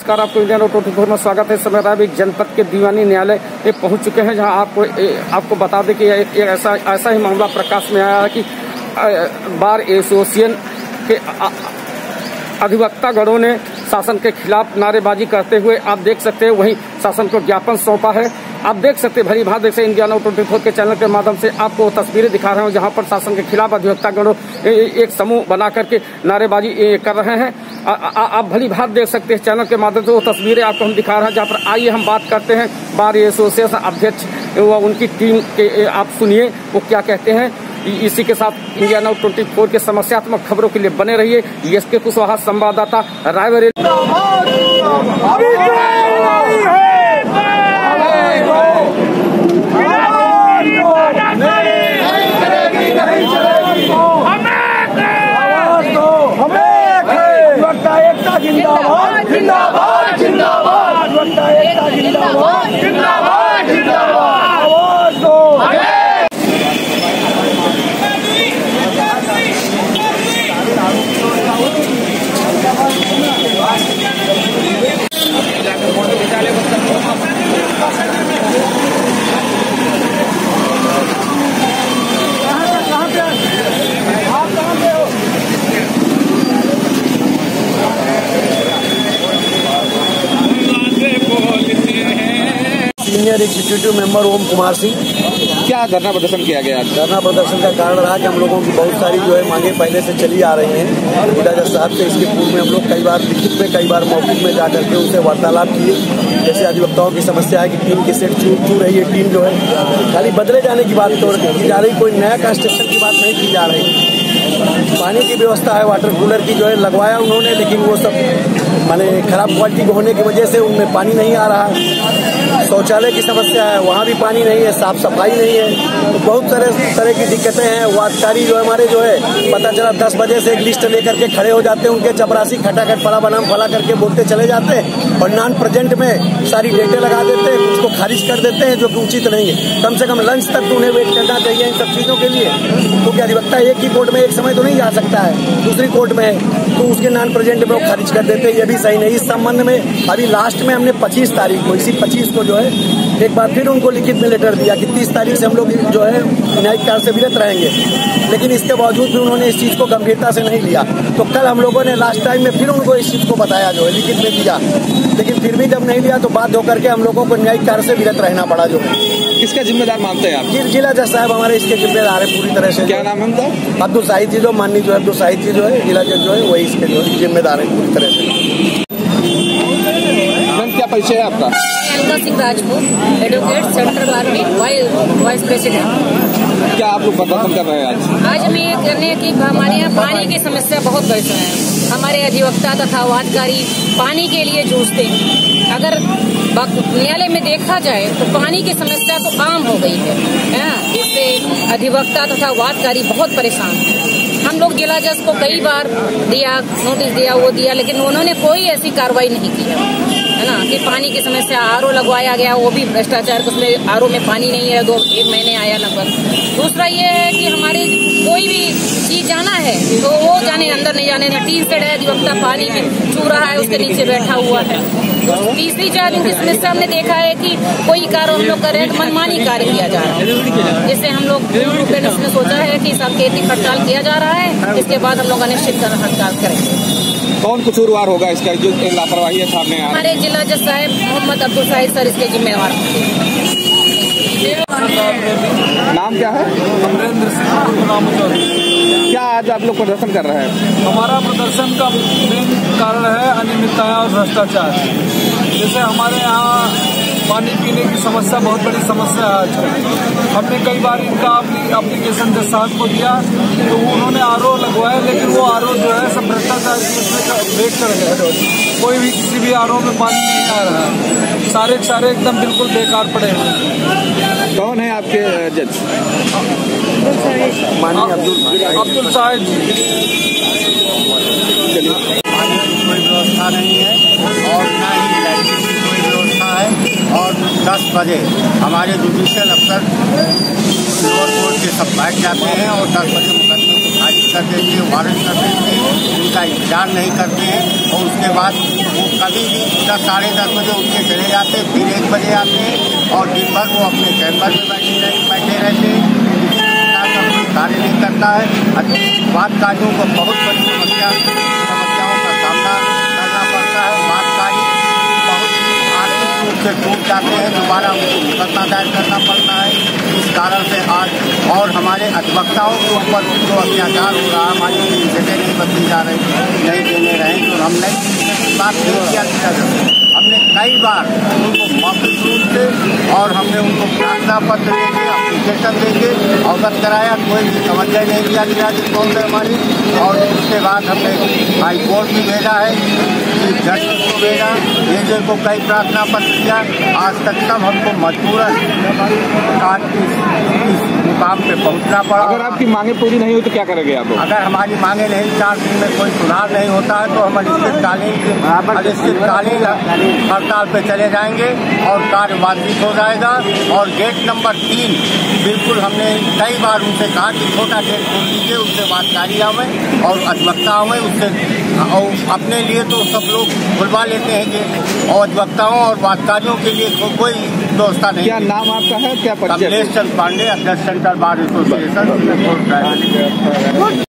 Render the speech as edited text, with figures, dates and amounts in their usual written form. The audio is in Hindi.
नमस्कार, आपको इंडिया 24 में स्वागत है। इस समय रायबरेली जनपद के दीवानी न्यायालय में पहुंच चुके हैं, जहां आपको बता दें कि एक ऐसा ही मामला प्रकाश में आया है कि बार एसोसिएशन के अधिवक्ता गणों ने शासन के खिलाफ नारेबाजी करते हुए आप देख सकते हैं वहीं शासन को ज्ञापन सौंपा है। आप देख सकते हैं भली भांति देख सकते इंडिया 24 के चैनल के माध्यम से आपको तस्वीरें दिखा रहे हैं, जहां पर शासन के खिलाफ अधिवक्ता गणों एक समूह बना करके नारेबाजी कर रहे हैं। आप भली भांति देख सकते हैं चैनल के माध्यम से वो तस्वीरें आपको हम दिखा रहे हैं, जहां पर आइए हम बात करते हैं बार एसोसिएशन अध्यक्ष व उनकी टीम के। आप सुनिए वो क्या कहते हैं। इसी के साथ इंडिया 24 के समस्यात्मक खबरों के लिए बने रहिए। एसके कुशवाहा, संवाददाता, रायबरेली। जिंदाबाद जिंदाबाद जिंदाबाद जिंदाबाद जिंदाबाद जिंदाबाद आवाज दो। Senior executive member Om Kumar Singh. क्या धरना प्रदर्शन किया गया? धरना प्रदर्शन का कारण रहा कि हम लोगों की बहुत सारी जो है मांगे पहले से चली आ रही हैं। जिला जज साहब से इसके पूर्व में हम लोग कई बार लिखित में, कई बार मौखिक में जाकर के उनसे वार्तालाप किए। जैसे अधिवक्ताओं की समस्या है कि टीम की सेट चूर रही है, टीम जो है खाली बदले जाने की बात की जा रही, कोई नया कंस्ट्रक्शन की बात नहीं की जा रही। पानी की व्यवस्था है, वाटर कूलर की जो है लगवाया उन्होंने, लेकिन वो सब माने खराब क्वालिटी के होने की वजह से उनमें पानी नहीं आ रहा है। शौचालय की समस्या है, वहाँ भी पानी नहीं है, साफ सफाई नहीं है, तो बहुत सारे तरह की दिक्कतें हैं। वादकारी जो हमारे जो है पता चला 10 बजे से एक लिस्ट लेकर के खड़े हो जाते हैं, उनके चपरासी खटाखट फला बनाम फला करके बोलते चले जाते हैं और नॉन प्रेजेंट में सारी डेटे लगा देते हैं, उसको खारिज कर देते हैं, जो कि उचित नहीं है। कम से कम लंच तक तो उन्हें वेट करना चाहिए इन सब चीज़ों के लिए, क्योंकि अधिवक्ता एक ही कोर्ट में एक समय तो नहीं जा सकता है, दूसरी कोर्ट में है, तो उसके नॉन प्रेजेंट में वो खारिज कर देते हैं। ये भी सही नहीं। इस संबंध में अभी लास्ट में हमने 25 तारीख को, इसी 25 को जो है एक बार फिर उनको लिखित में लेटर दिया कि 30 तारीख से हम लोग जो है न्यायिक कार्य से विरत रहेंगे, लेकिन इसके बावजूद भी उन्होंने इस चीज़ को गंभीरता से नहीं लिया। तो कल हम लोगों ने लास्ट टाइम में फिर उनको इस चीज़ को बताया, जो है लिखित में दिया, लेकिन फिर भी जब नहीं लिया तो बाध्य होकर के हम लोगों को न्यायिक कार्य से विरत रहना पड़ा। जो है किसका जिम्मेदार मानते हैं आप? जिला जज साहब हमारे इसके जिम्मेदार है पूरी तरह से। क्या नाम है उनका? अब्दुल शाहिद जी, जो माननीय जो है अब्दुल शाहिद जी जो है जिला जज जो है वही इसके जो है जिम्मेदार है पूरी तरह से। क्या परिचय है आपका? Alka Singh Rajput, advocate, central bar में वाइस प्रेसिडेंट। क्या आप लोग प्रदर्शन कर रहे हैं आज हमें ये करने की हमारे यहाँ पानी की समस्या बहुत बढ़ है। हमारे अधिवक्ता तथा वादकारी पानी के लिए जूझते हैं। अगर न्यायालय में देखा जाए तो पानी की समस्या तो आम हो गई है, जिससे अधिवक्ता तथा वादकारी बहुत परेशान है। हम लोग जिला जज को कई बार दिया, नोटिस दिया, वो दिया, लेकिन उन्होंने कोई ऐसी कार्रवाई नहीं की है ना। कि पानी की समस्या, आरओ लगवाया गया, वो भी भ्रष्टाचार, उसमें आरओ में पानी नहीं है, 1 महीने आया लगभग। दूसरा ये है कि हमारे कोई भी चीज जाना है तो वो जाने, अंदर नहीं जाने ना। 3 सेड है, अधिवक्ता पानी में चू रहा है, उसके नीचे बैठा हुआ है। तो तीसरी चार इनकी समस्या हमने देखा है कि कोई कार्य हम लोग कर रहे हैं तो मनमानी कार्य किया जा रहा है। जैसे हम लोग ने सोचा है कि सांकेतिक हड़ताल किया जा रहा है, इसके बाद हम लोग अनिश्चित हड़ताल करेंगे। कौन कसूरवार होगा इसका जो लापरवाही है सामने? हमारे जिला जज साहब मोहम्मद अब्दुल शाहिद सर इसके जिम्मेवार। नाम क्या है? अमरेंद्र सिंह। क्या आज आप लोग प्रदर्शन कर रहे हैं? हमारा प्रदर्शन का मेन कारण है अनियमितताएं और भ्रष्टाचार। जैसे हमारे यहाँ पानी पीने की समस्या बहुत बड़ी समस्या है आजकल। हमने कई बार इनका एप्लीकेशन जज साहब को दिया तो उन्होंने आरओ लगवाया, लेकिन वो आरओ जो है सब भ्रष्टाचार की उसमें ब्रेक कर गए। कोई भी किसी भी आरओ में पानी नहीं आ रहा है, सारे एकदम बिल्कुल बेकार पड़े हैं। कौन है आपके जज? अब्दुल शाहिद जी। चलिए। पानी की कोई व्यवस्था नहीं है और न ही लाइटिंग की कोई व्यवस्था है। और 10 बजे हमारे जुडिशियल अफसर लोअर कोर्ट के सब बैठ जाते हैं और 10 बजे मुकदमे को खारिज कर देते, वारंट कर देते, उनका इंतजार नहीं करते हैं और उसके बाद वो कभी भी 10 साढ़े 10 बजे उठ के चले जाते, फिर 1 बजे आते हैं और दिन भर वो अपने चैम्बर में बैठे रहते हैं। किसी प्रकार का कोई कार्य नहीं करता है। वादकारियों को बहुत बड़ी समस्याओं का सामना करना पड़ता है। वादकारी बहुत आर्थिक रूप से टूट जाते हैं, दोबारा उनको मुकदमा दायर करना पड़ता है। इस कारण से आज और हमारे अधिवक्ताओं के ऊपर जो अत्याचार हो रहा है, हमारी जगह नहीं बदली जा रही, नहीं देने रहे, तो हम नहीं बात नहीं किया जाता। हमने कई बार उनको मौखिक रूप से और हमने उनको प्रार्थना पत्र देके, एप्लीकेशन देके अवगत कराया, कोई भी तवज्जो नहीं दिया गया कौन से हमारी। और उसके बाद हमने हाई कोर्ट भी भेजा है, चीफ जस्टिस को भेजा, एजे को कई प्रार्थना पत्र दिया। आज तक सब हमको मजबूरन इस मुकाम पे पहुंचना पड़ा। अगर आपकी मांगे पूरी नहीं हुई तो क्या करेंगे आप? अगर हमारी मांगे नहीं, 4 दिन में कोई सुधार नहीं होता है तो हम अनिश्चितकालीन हड़ताल पे चले जाएंगे और कार्य बाधित हो जाएगा। और गेट नंबर 3 बिल्कुल हमने कई बार उनसे कहा कि छोटा गेट खोल लीजिए, उससे वादकारी आवे और अधिवक्ता आवे उससे। और अपने लिए तो सब लोग बुलवा लेते हैं गेट, और अधिवक्ताओं और वादकारियों के लिए कोई व्यवस्था नहीं। क्या नाम आपका है, क्या परिचय? कमलेश चंद पांडे, अध्यक्ष सेंट्रल बार एसोसिएशन।